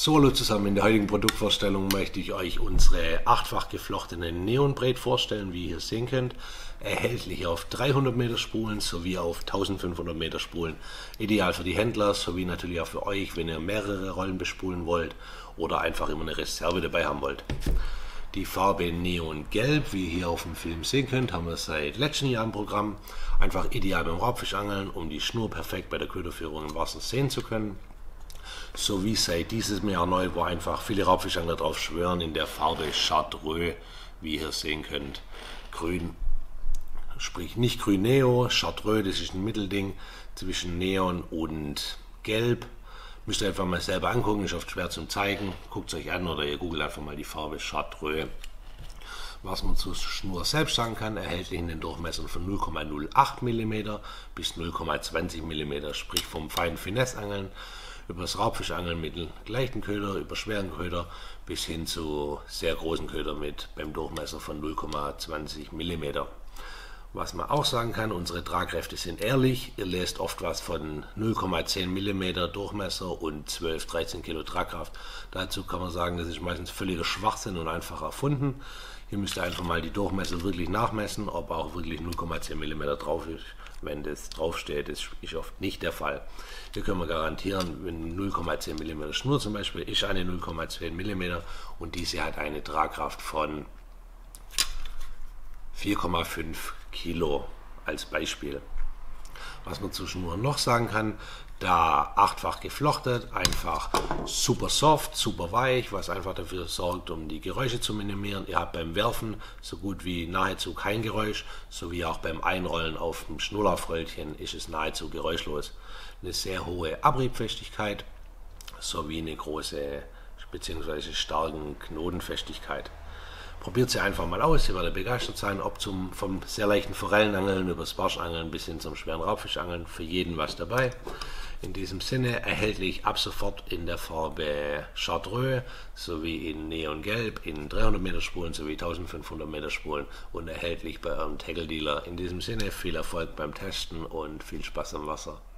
So, hallo zusammen, in der heutigen Produktvorstellung möchte ich euch unsere achtfach geflochtenen Neonbraid vorstellen, wie ihr hier sehen könnt. Erhältlich auf 300 Meter Spulen sowie auf 1500 Meter Spulen. Ideal für die Händler sowie natürlich auch für euch, wenn ihr mehrere Rollen bespulen wollt oder einfach immer eine Reserve dabei haben wollt. Die Farbe Neongelb, wie ihr hier auf dem Film sehen könnt, haben wir seit letztem Jahr im Programm. Einfach ideal beim Raubfischangeln, um die Schnur perfekt bei der Köderführung im Wasser sehen zu können. Sowie seit diesem Jahr neu, wo einfach viele Raubfischangler drauf schwören, in der Farbe Chartreux, wie ihr hier sehen könnt. Grün, sprich nicht Grün Neo, Chartreux, das ist ein Mittelding zwischen Neon und Gelb. Müsst ihr einfach mal selber angucken, ist oft schwer zum zeigen. Guckt es euch an oder ihr googelt einfach mal die Farbe Chartreux. Was man zur Schnur selbst sagen kann, erhältlich in den Durchmessern von 0,08 mm bis 0,20 mm, sprich vom feinen Finesseangeln über das Raubfischangeln mit leichten Köder, über schweren Köder bis hin zu sehr großen Köder mit beim Durchmesser von 0,20 mm. Was man auch sagen kann, unsere Tragkräfte sind ehrlich. Ihr lest oft was von 0,10 mm Durchmesser und 12-13 Kilo Tragkraft. Dazu kann man sagen, das ist meistens völliger Schwachsinn und einfach erfunden. Hier müsst ihr einfach mal die Durchmesser wirklich nachmessen, ob auch wirklich 0,10 mm drauf ist. Wenn das draufsteht, das ist oft nicht der Fall. Hier können wir garantieren, wenn 0,10 mm Schnur zum Beispiel ist eine 0,10 mm und diese hat eine Tragkraft von 4,5 Kilo als Beispiel. Was man zur Schnur noch sagen kann, da achtfach geflochtet, einfach super soft, super weich, was einfach dafür sorgt, um die Geräusche zu minimieren. Ihr habt beim Werfen so gut wie nahezu kein Geräusch, sowie auch beim Einrollen auf dem Schnurrlaufröllchen ist es nahezu geräuschlos. Eine sehr hohe Abriebfestigkeit sowie eine große bzw. starke Knotenfestigkeit. Probiert sie einfach mal aus, ihr werdet begeistert sein, ob vom sehr leichten Forellenangeln über das Barschangeln bis hin zum schweren Raubfischangeln, für jeden was dabei. In diesem Sinne erhältlich ab sofort in der Farbe Chartreux sowie in Neongelb in 300 Meter Spulen sowie 1500 Meter Spulen und erhältlich bei eurem Tackle Dealer. In diesem Sinne viel Erfolg beim Testen und viel Spaß am Wasser.